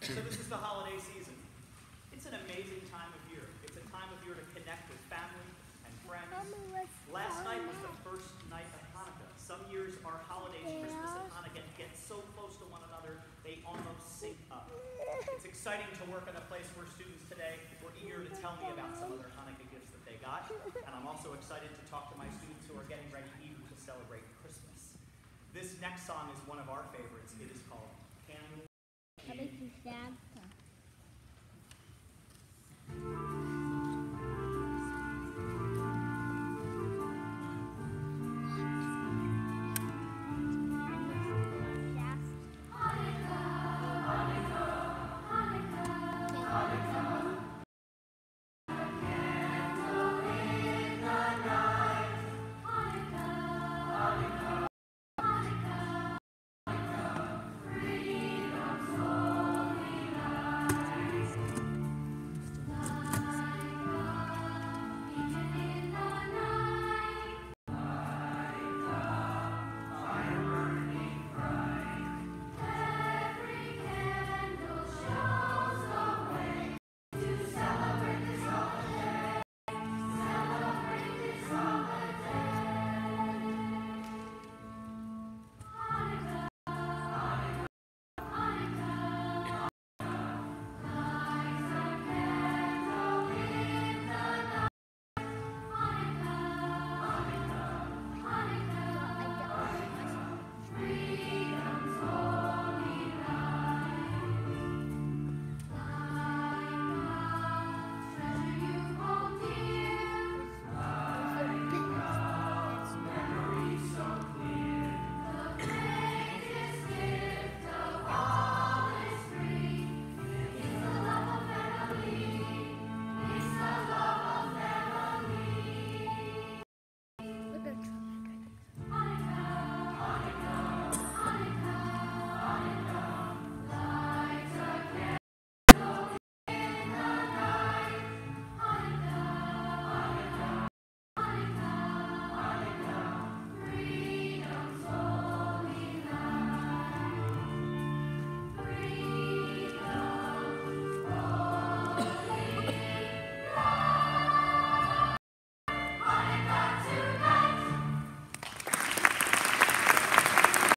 So this is the holiday season. It's an amazing time of year. It's a time of year to connect with family and friends. Last night was the first night of Hanukkah. Some years our holidays, Christmas and Hanukkah, get so close to one another they almost sync up. It's exciting to work in a place where students today were eager to tell me about some of their Hanukkah gifts that they got. And I'm also excited to talk to my students who are getting ready even to celebrate Christmas. This next song is one of our favorites. It is called Candle in